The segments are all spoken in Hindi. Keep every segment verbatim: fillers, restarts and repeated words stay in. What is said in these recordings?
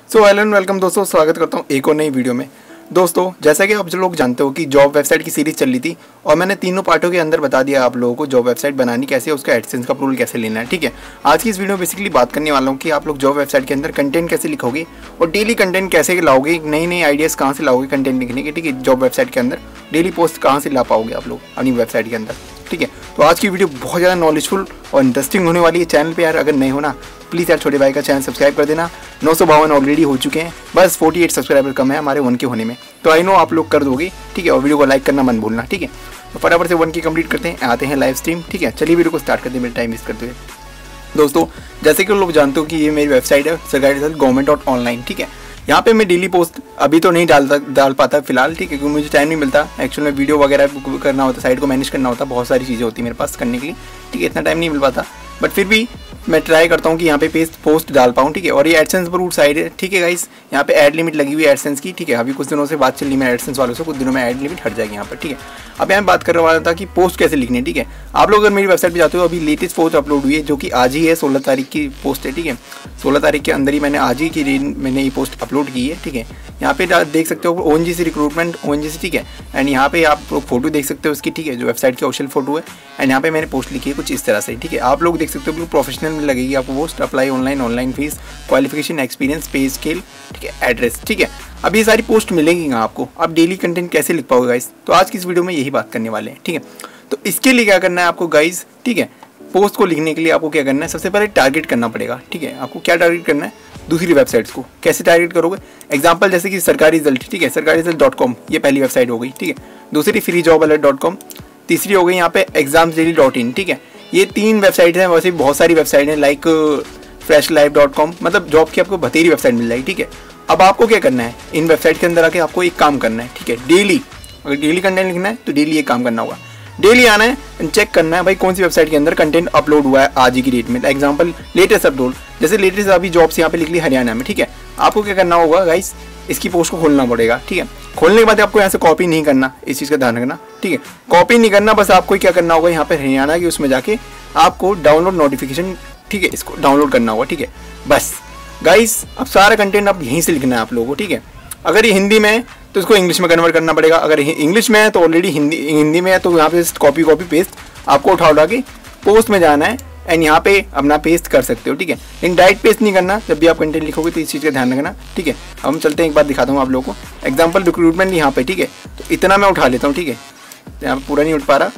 सो हेलो एंड वेलकम दोस्तों, स्वागत करता हूँ एक और नई वीडियो में। दोस्तों जैसा कि आप जो लोग जानते हो कि जॉब वेबसाइट की सीरीज चल रही थी और मैंने तीनों पार्टों के अंदर बता दिया आप लोगों को जॉब वेबसाइट बनानी कैसे है, उसका एडसेंस का अप्रूवल कैसे लेना है। ठीक है, आज की इस वीडियो में बेसिकली बात करने वाला हूँ कि आप लोग जॉब वेबसाइट के अंदर कंटेंट कैसे लिखोगे और डेली कंटेंट कैसे लाओगे, नई नई आइडियाज़ कहाँ से लाओगे कंटेंट लिखने के। ठीक है, जॉब वेबसाइट के अंदर डेली पोस्ट कहाँ से ला पाओगे आप लोग अपनी वेबसाइट के अंदर। ठीक है, तो आज की वीडियो बहुत ज़्यादा नॉलेजफुल और इंटरेस्टिंग होने वाली है। चैनल पे यार अगर नहीं हो ना, प्लीज़ यार छोटे भाई का चैनल सब्सक्राइब कर देना। नौ सौ बावन ऑलरेडी हो चुके हैं, बस अड़तालीस सब्सक्राइबर कम है हमारे वन के होने में, तो आई नो आप लोग कर दोगे। ठीक है, और वीडियो को लाइक करना मत भूलना। ठीक है, तो फटाफट से वन के कंप्लीट करते हैं, आते हैं लाइव स्ट्रीम। ठीक है, चलिए वीडियो को स्टार्ट करते हैं मेरे टाइम वेस्ट करते हुए। दोस्तों जैसे कि लोग जानते हो कि ये मेरी वेबसाइट है सरकारी रिजल्ट गवर्नमेंट डॉट ऑनलाइन। ठीक है, यहाँ पे मैं डेली पोस्ट अभी तो नहीं डालता डाल पाता फिलहाल। ठीक है, क्योंकि मुझे टाइम नहीं मिलता एक्चुअल में, वीडियो वगैरह करना होता, साइट को मैनेज करना होता, बहुत सारी चीज़ें होती है मेरे पास करने के लिए। ठीक है, इतना टाइम नहीं मिल पाता, बट फिर भी मैं ट्राई करता हूँ कि यहाँ पे पेस्ट पोस्ट डाल पाऊँ। ठीक है, और ये एडसेंस अप्रूव्ड साइट है। ठीक है गाइस, यहाँ पे ऐड लिमिट लगी हुई है एडसेंस की। ठीक है, अभी कुछ दिनों से बात चल रही है एडसेंस वालों से, कुछ दिनों में ऐड लिमिट हट जाएगी यहाँ पर। ठीक है, अब यहाँ बात करने वाला था कि पोस्ट कैसे लिखनी है। ठीक है, आप लोग अगर मेरी वेबसाइट पे जाते हो, अभी लेटेस्ट पोस्ट अपलोड हुई है जो कि आज ही है, सोलह तारीख की पोस्ट है। ठीक है, सोलह तारीख के अंदर ही मैंने आज ही की दिन मैंने ये पोस्ट अपलोड की है। ठीक है, यहाँ पे देख सकते हो O N G C recruitment O N G C. ठीक है, एंड यहाँ पे आप लोग फोटो देख सकते हो उसकी। ठीक है, जो वेबसाइट की ऑफिशियल फोटो है, एंड यहाँ पे मैंने पोस्ट लिखी है कुछ इस तरह से। ठीक है, आप लोग देख सकते हो बिल्कुल प्रोफेशनल में लगेगी आपको post. Apply online, online fees, qualification, experience, pay scale, ठीक है, एड्रेस। ठीक है, अब ये सारी पोस्ट मिलेंगी ना आपको। आप डेली कंटेंट कैसे लिख पाओगे गाइस, तो आज की इस वीडियो में यही बात करने वाले हैं। ठीक है, तो इसके लिए क्या करना है आपको गाइस। ठीक है, पोस्ट को लिखने के लिए आपको क्या करना है, सबसे पहले टारगेट करना पड़ेगा। ठीक है, आपको क्या टारगेट करना है, दूसरी वेबसाइट्स को। कैसे टारगेट करोगे, एग्जांपल जैसे कि सरकारी रिजल्ट। ठीक है, सरकारी रिजल्ट डॉट कॉम ये पहली वेबसाइट हो गई। ठीक है, दूसरी free job alert dot com, तीसरी हो गई यहाँ पे एग्जाम्स डेली डॉट इन। ठीक है, ये तीन वेबसाइट हैं, वैसे बहुत सारी वेबसाइट हैं like fresh life dot com, मतलब जॉब की आपको बतेरी वेबसाइट मिल जाएगी। ठीक है, अब आपको क्या करना है, इन वेबसाइट के अंदर आके आपको एक काम करना है। ठीक है, डेली अगर डेली कंटेंट लिखना है तो डेली एक काम करना होगा, डेली आना है एंड चेक करना है भाई कौन सी वेबसाइट के अंदर कंटेंट अपलोड हुआ है आज ही की डेट में। एग्जांपल लेटेस्ट अपलोड, जैसे लेटेस्ट अभी जॉब्स यहाँ पे लिख ली हरियाणा में। ठीक है, आपको क्या करना होगा गाइस, इसकी पोस्ट को खोलना पड़ेगा। ठीक है, खोलने के बाद आपको यहाँ से कॉपी नहीं करना, इस चीज़ का ध्यान रखना। ठीक है, कॉपी नहीं करना, बस आपको क्या करना होगा, यहाँ पे हरियाणा की उसमें जाके आपको डाउनलोड नोटिफिकेशन, ठीक है, इसको डाउनलोड करना होगा। ठीक है, बस गाइस अब सारा कंटेंट आप यहीं से लिखना है आप लोगों को। ठीक है, अगर ये हिंदी में है तो इसको इंग्लिश में कन्वर्ट करना पड़ेगा, अगर इंग्लिश में है तो ऑलरेडी हिंदी हिंदी में है तो यहाँ पे कॉपी कॉपी पेस्ट आपको उठा उठा के पोस्ट में जाना है एंड यहाँ पे अपना पेस्ट कर सकते हो। ठीक है, लेकिन डायरेक्ट पेस्ट नहीं करना जब भी आप कंटेंट लिखोगे, तो इस चीज़ का ध्यान रखना। ठीक है, हम चलते हैं, एक बात दिखाता हूँ आप लोगों को। एग्जाम्पल रिक्रूटमेंट यहाँ पे। ठीक है, तो इतना मैं उठा लेता हूँ। ठीक है, यहाँ पर पूरा नहीं उठ पा रहा,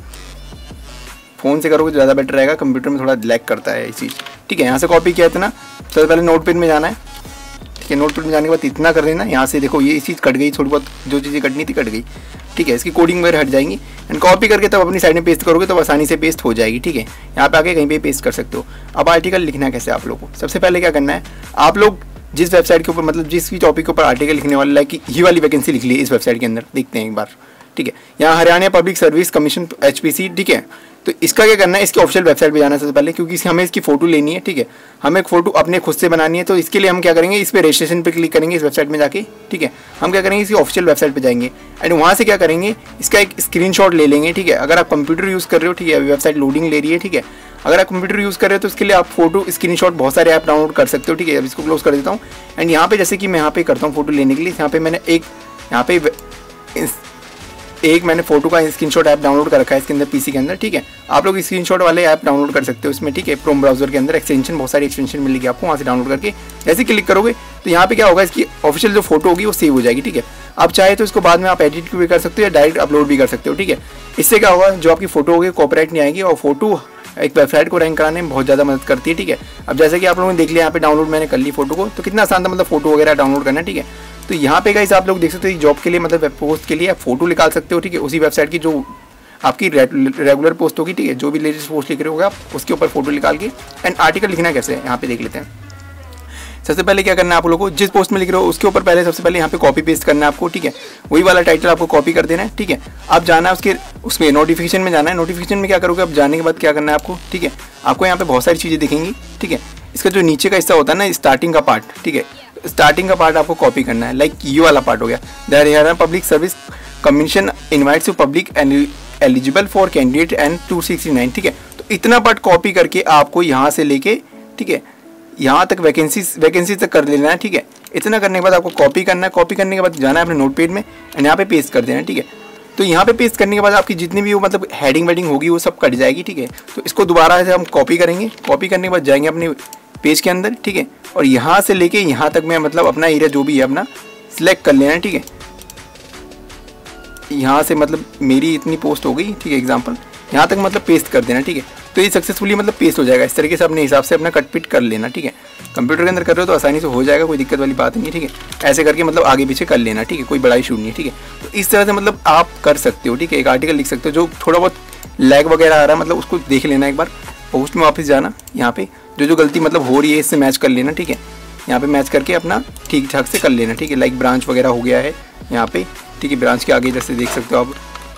फ़ोन से करोगे तो ज़्यादा बेटर रहेगा, कंप्यूटर में थोड़ा लैग करता है ये चीज़। ठीक है, यहाँ से कॉपी किया इतना, सबसे पहले नोट पैड में जाना है। ठीक है, नोट पैड में जाने के बाद इतना कर देना, यहाँ से देखो ये चीज़ कट गई, थोड़ी बहुत जो चीज़ें कटनी थी कट गई। ठीक है, इसकी कोडिंग वगैरह हट जाएंगी एंड कॉपी करके तब अपनी साइड में पेस्ट करोगे तो आसानी से पेस्ट हो जाएगी। ठीक है, यहाँ पे आके कहीं पे पेस्ट कर सकते हो। अब आर्टिकल लिखना है कैसे आप लोगों को, सबसे पहले क्या करना है, आप लोग जिस वेबसाइट के ऊपर, मतलब जिस भी टॉपिक के ऊपर आर्टिकल लिखने वाले, लाइक ये वाली वैकेंसी लिख ली इस वेबसाइट के अंदर, देखते हैं एक बार। ठीक है, यहाँ Haryana public service commission H P C. ठीक है, तो इसका क्या करना है, इसकी ऑफिशियल वेबसाइट पे जाना है सबसे पहले, क्योंकि हमें इसकी फोटो लेनी है। ठीक है, हमें एक फोटो अपने खुद से बनानी है, तो इसके लिए हम क्या करेंगे, इस पे रजिस्ट्रेशन पे क्लिक करेंगे इस वेबसाइट में जाके। ठीक है, हम क्या करेंगे, इसकी ऑफिशियल वेबसाइट पे जाएंगे एंड वहाँ से क्या करेंगे, इसका एक स्क्रीनशॉट ले लेंगे। ठीक है, अगर आप कंप्यूटर यूज़ कर रहे हो, ठीक है, वेबसाइट लोडिंग ले रही है। ठीक है, अगर आप कंप्यूटर यूज़ कर रहे हो तो इसके लिए आप फोटो स्क्रीनशॉट बहुत सारे ऐप डाउनलोड कर सकते हो। ठीक है, अब इसको क्लोज कर देता हूँ एंड यहाँ पे जैसे कि मैं यहाँ पे करता हूँ फोटो लेने के लिए, यहाँ पे मैंने एक यहाँ पे एक मैंने फोटो का स्क्रीनशॉट ऐप डाउनलोड कर रखा है इसके अंदर पीसी के अंदर। ठीक है, आप लोग स्क्रीनशॉट वाले ऐप डाउनलोड कर सकते हो इसमें। ठीक है, क्रोम ब्राउजर के अंदर एक्सटेंशन, बहुत सारी एक्सटेंशन मिलेगी आपको, वहाँ से डाउनलोड करके जैसे क्लिक करोगे तो यहाँ पे क्या होगा, इसकी ऑफिशियल जो फोटो होगी वो सेव हो जाएगी। ठीक है, आप चाहे तो इसको बाद में आप एडिट भी कर सकते हो या डायरेक्ट अपलोड भी कर सकते हो। ठीक है, इससे क्या होगा, जो आपकी फोटो होगी कॉपीराइट नहीं आएगी और फोटो एक वेबसाइट को रैंक कराने में बहुत ज़्यादा मदद करती है। ठीक है, अब जैसे कि आप लोगों ने देख लिया यहाँ पे डाउनलोड मैंने कर ली फोटो को, तो कितना आसान था, मतलब फोटो वगैरह डाउनलोड करना। ठीक है, तो यहाँ पे गाइस आप लोग देख सकते हो जॉब के लिए, मतलब वेब पोस्ट के लिए आप फोटो निकाल सकते हो। ठीक है, उसी वेबसाइट की जो आपकी रेगुलर पोस्ट होगी। ठीक है, जो भी लेटेस्ट पोस्ट लिख रहे होगे आप उसके ऊपर फोटो निकाल के एंड आर्टिकल लिखना कैसे है यहाँ पे देख लेते हैं। सबसे पहले क्या करना है आप लोगों को, जिस पोस्ट में लिख रहे हो उसके ऊपर पहले सबसे पहले यहाँ पे कॉपी पेस्ट करना है आपको। ठीक है, वही वाला टाइटल आपको कॉपी कर देना है। ठीक है, आप जाना है उसके उसमें नोटिफिकेशन में जाना है। नोटिफिकेशन में क्या करोगे, अब जाने के बाद क्या करना है आपको। ठीक है, आपको यहाँ पे बहुत सारी चीज़ें दिखेंगी। ठीक है, इसका जो नीचे का हिस्सा होता है ना, स्टार्टिंग का पार्ट। ठीक है, स्टार्टिंग का पार्ट आपको कॉपी करना है, लाइक ये वाला पार्ट हो गया, the Haryana public service commission invites to public eligible for candidate and two sixty nine. ठीक है, तो इतना पार्ट कॉपी करके आपको यहाँ से लेके, ठीक है, यहाँ तक वैकेंसी वैकेंसी तक कर लेना है। ठीक है, इतना करने के बाद आपको कॉपी करना है, कॉपी करने के बाद जाना है अपने नोटपैड में एंड यहाँ पे पेस्ट कर देना है, ठीक है। तो यहाँ पे पेस्ट करने के बाद आपकी जितनी भी वो मतलब हेडिंग वेडिंग होगी वो सब कट जाएगी, ठीक है। तो इसको दोबारा से हम कॉपी करेंगे, कॉपी करने के बाद जाएंगे अपने पेज के अंदर, ठीक है। और यहाँ से लेके यहाँ तक मैं मतलब अपना एरिया जो भी है अपना सिलेक्ट कर लेना है, ठीक है। यहाँ से मतलब मेरी इतनी पोस्ट हो गई, ठीक है, एग्जाम्पल यहाँ तक मतलब पेस्ट कर देना, ठीक है। तो ये सक्सेसफुली मतलब पेस्ट हो जाएगा। इस तरीके से अपने हिसाब से अपना कट पिट कर लेना, ठीक है। कंप्यूटर के अंदर कर रहे हो तो आसानी से हो जाएगा, कोई दिक्कत वाली बात नहीं है, ठीक है। ऐसे करके मतलब आगे पीछे कर लेना, ठीक है, कोई बड़ा इशू नहीं है, ठीक है। तो इस तरह से मतलब आप कर सकते हो, ठीक है। एक आर्टिकल लिख सकते हो, जो थोड़ा बहुत लैग वगैरह आ रहा है मतलब उसको देख लेना एक बार, पोस्ट में वापस जाना, यहाँ पे जो जो गलती मतलब हो रही है इससे मैच कर लेना, ठीक है। यहाँ पे मैच करके अपना ठीक ठाक से कर लेना, ठीक है। लाइक ब्रांच वगैरह हो गया है यहाँ पे, ठीक है। ब्रांच के आगे जैसे देख सकते हो आप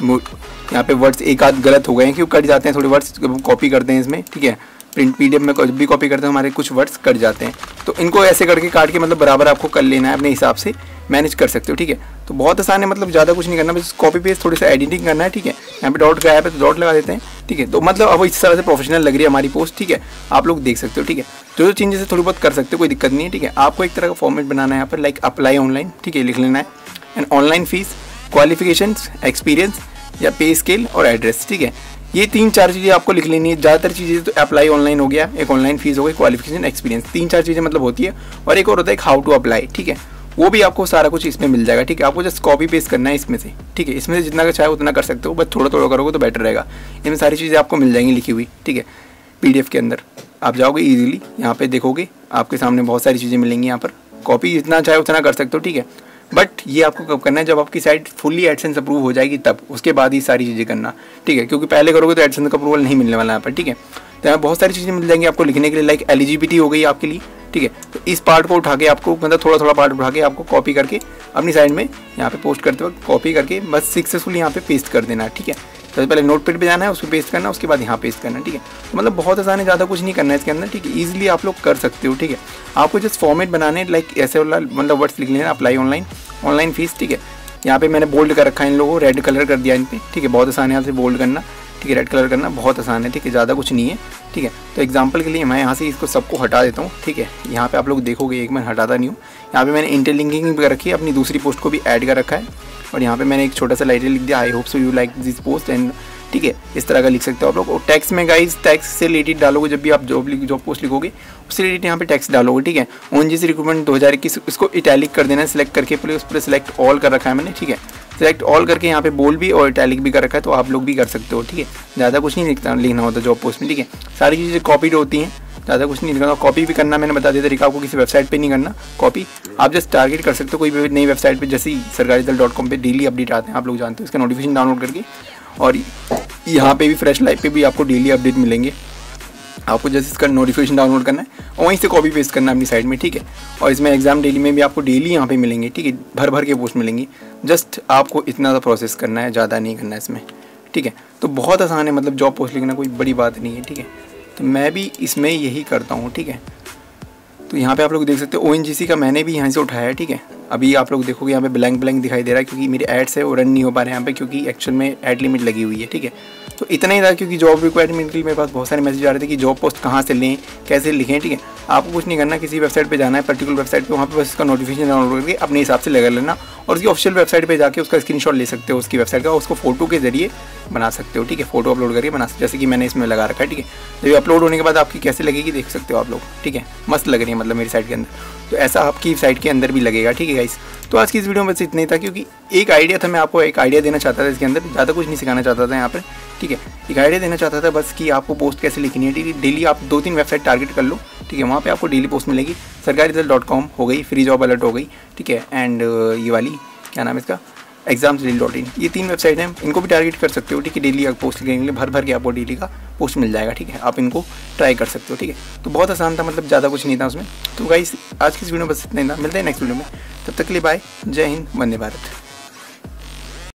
यहाँ पे वर्ड्स एक आध गलत हो गए हैं, क्यों कट जाते हैं थोड़े वर्ड्स, कॉपी करते हैं इसमें, ठीक है। प्रिंट पीडीएफ में जब भी कॉपी करते हैं हमारे कुछ वर्ड्स कट जाते हैं, तो इनको ऐसे करके काट के मतलब बराबर आपको कर लेना है, अपने हिसाब से मैनेज कर सकते हो, ठीक है। तो बहुत आसान है, मतलब ज़्यादा कुछ नहीं करना, बस कॉपी पेस्ट थोड़ी सा एडिटिंग करना है, ठीक है। यहाँ पे डॉट गया है तो डॉट लगा देते हैं, ठीक है। तो मतलब अब इस तरह से प्रोफेशनल लग रही है हमारी पोस्ट, ठीक है। आप लोग देख सकते हो, ठीक है। जो जो चेंजेस है थोड़ी बहुत कर सकते हो, कोई दिक्कत नहीं है, ठीक है। आपको एक तरह का फॉर्मेट बनाना है यहाँ पर, लाइक अप्लाई ऑनलाइन, ठीक है, लिख लेना है। And online fees, qualifications, experience या पे स्केल और एड्रेस, ठीक है। ये तीन चार चीज़ें आपको लिख लेनी है। ज़्यादातर चीज़ें तो अप्लाई ऑनलाइन हो गया, एक ऑनलाइन फीस हो गई, क्वालिफिकेशन, एक्सपीरियंस, तीन चार चीज़ें मतलब होती है। और एक और होता है हाउ टू अप्लाई, ठीक है। वो भी आपको सारा कुछ इसमें मिल जाएगा, ठीक है। आपको जस्ट कॉपी पेस्ट करना है इसमें से, ठीक है। इसमें से जितना चाहे उतना कर सकते हो, बस थोड़ा थोड़ा करोगे तो बेटर रहेगा। इनमें सारी चीज़ें आपको मिल जाएंगी लिखी हुई, ठीक है। पीडीएफ के अंदर आप जाओगे ईजिली, यहाँ पे देखोगे आपके सामने बहुत सारी चीज़ें मिलेंगी। यहाँ पर कॉपी जितना चाहे उतना कर सकते हो, ठीक है। बट ये आपको कब करना है, जब आपकी साइट फुल्ली एडसेंस अप्रूव हो जाएगी तब, उसके बाद ही सारी चीज़ें करना, ठीक है। क्योंकि पहले करोगे तो एडसेंस का अप्रूवल नहीं मिलने वाला यहाँ पर, ठीक है। तो यहाँ बहुत सारी चीज़ें मिल जाएंगी आपको लिखने के लिए, लाइक एलिजिबिलिटी हो गई आपके लिए, ठीक है। तो इस पार्ट को उठा के आपको मतलब थोड़ा थोड़ा पार्ट उठा के आपको कॉपी करके अपनी साइड में यहाँ पे पोस्ट करते वक्त कॉपी करके बस सक्सेसफुली यहाँ पे पेस्ट कर देना, ठीक है। तो पहले नोटपैड पे जाना है, उसको पेस्ट करना, उसके बाद यहाँ पेस्ट करना, ठीक है। तो मतलब बहुत आसान है, ज़्यादा कुछ नहीं करना है इसके अंदर, ठीक है। ईजिली आप लोग कर सकते हो, ठीक है। आपको जस्ट फॉर्मेट बनाने, लाइक ऐसे वाला मतलब वर्ड्स लिख लेना, अप्लाई ऑनलाइन, ऑनलाइन फीस, ठीक है। यहाँ पे मैंने बोल्ड कर रखा है इन लोगों को, रेड कलर कर दिया इन पे, ठीक है। बहुत आसान है यहाँ से बोल्ड करना, ठीक है। रेड कलर करना बहुत आसान है, ठीक है, ज़्यादा कुछ नहीं है, ठीक है। तो एग्जांपल के लिए मैं यहाँ से इसको सबको हटा देता हूँ, ठीक है। यहाँ पे आप लोग देखोगे, एक मैं हटाता नहीं हूँ। यहाँ पे मैंने इंटरलिंकिंग भी कर रखी है, अपनी दूसरी पोस्ट को भी ऐड कर रखा है। और यहाँ पे मैंने एक छोटा सा लाइटर लिख दिया, I hope so you like this post and, ठीक है। इस तरह का लिख सकते हो आप लोग। और टैक्स में गाइस, टैक्स से रिलेटेड डालोगे, जब भी आप जॉब जॉब पोस्ट लिखोगे उससे रिलेटेड यहाँ पे टैक्स डालोगे, ठीक है। ओएनजीसी रिक्रूटमेंट दो हज़ार इक्कीस, इसको इटैलिक कर देना है, सिलेक्ट करके प्लीज उस पर सिलेक्ट ऑल कर रखा है मैंने, ठीक है। सिलेक्ट ऑल करके यहाँ पे बोल्ड भी और इटैलिक भी कर रखा है, तो आप लोग भी कर सकते हो, ठीक है। ज़्यादा कुछ नहीं लिखता लिखना होता जॉब पोस्ट में, ठीक है। सारी चीज़ें कॉपीड होती हैं, ज़्यादा कुछ नहीं लिखना। कॉपी भी करना मैंने बता दिया तरीका आपको, किसी वेबसाइट पे नहीं करना कॉपी, आप जस्ट टारगेट कर सकते हो कोई भी नई वेबसाइट पे, जैसे सरकारी दल डॉट कॉम पर डेली अपडेट आते हैं, आप लोग जानते हो, इसका नोटिफिकेशन डाउनलोड करके। और यहाँ पे भी फ्रेश लाइफ पे भी आपको डेली अपडेट मिलेंगे। आपको जैसे इसका नोटिफिकेशन डाउनलोड करना है और वहीं से कॉपी पेस्ट करना है अपनी साइड में, ठीक है। और इसमें एग्जाम डेली में भी आपको डेली यहाँ पे मिलेंगे, ठीक है, भर भर के पोस्ट मिलेंगी। जस्ट आपको इतना सा प्रोसेस करना है, ज़्यादा नहीं करना है इसमें, ठीक है। तो बहुत आसान है, मतलब जॉब पोस्ट लिखना कोई बड़ी बात नहीं है, ठीक है। तो मैं भी इसमें यही करता हूँ, ठीक है। तो यहाँ पे आप लोग देख सकते हो ओएनजीसी का मैंने भी यहाँ से उठाया है, ठीक है। अभी आप लोग देखोगे यहाँ पे ब्लैंक ब्लैंक दिखाई दे रहा है, क्योंकि मेरे एड्स है वो रन नहीं हो पा रहे हैं यहाँ पे, क्योंकि एक्चुअल में एड लिमिट लगी हुई है, ठीक है। तो इतना ही था, क्योंकि जॉब रिक्वायरमेंट के लिए मेरे पास बहुत सारे मैसेज आ रहे थे कि जॉब पोस्ट कहाँ से लें, कैसे लिखें, ठीक है। आपको कुछ नहीं करना, किसी वेबसाइट पे जाना है, पर्टिकुलर वेबसाइट पे, वहाँ पे बस इसका नोटिफिकेशन डाउनलोड करके अपने हिसाब से लगा लेना, और उसकी ऑफिशियल वेबसाइट पे जाके उसका स्क्रीनशॉट ले सकते हो उसकी वेबसाइट का, उसको फोटो के जरिए बना सकते हो, ठीक है। फोटो अपलोड करके बना सकते हो, जैसे कि मैंने इसमें लगा रखा है, ठीक है। तो ये अपलोड होने के बाद आपकी कैसे लगेगी देख सकते हो आप लोग, ठीक है। मस्त लग रही है मतलब मेरी साइट के अंदर, तो ऐसा आपकी साइट के अंदर भी लगेगा, ठीक है गाइस। तो आज की इस वीडियो में बस इतना ही था, क्योंकि एक आइडिया था, मैं आपको एक आइडिया देना चाहता था इसके अंदर, ज़्यादा कुछ नहीं सिखाना चाहता था यहाँ पर, ठीक है। एक आइडिया देना चाहता था बस कि आपको पोस्ट कैसे लिखनी है, ठीक है। डेली आप दो तीन वेबसाइट टारगेट कर लो, ठीक है। वहाँ पे आपको डेली पोस्ट मिलेगी। सरकारी रिजल्ट डॉट कॉम हो गई, फ्री जॉब अलर्ट हो गई, ठीक है। एंड ये वाली क्या नाम है इसका, एग्जाम्स डेली डॉट इन, ये तीन वेबसाइट हैं, इनको भी टारगेट कर सकते हो, ठीक है। डेली आप पोस्ट लिखने के लिए भर भर के आपको डेली का पोस्ट मिल जाएगा, ठीक है। आप इनको ट्राई कर सकते हो, ठीक है। तो बहुत आसान था, मतलब ज़्यादा कुछ नहीं था उसमें। तो गाइस आज की इस वीडियो में बस इतना ही था, मिलते हैं नेक्स्ट वीडियो में, तब तक के लिए बाय, जय हिंद, वंदे भारत।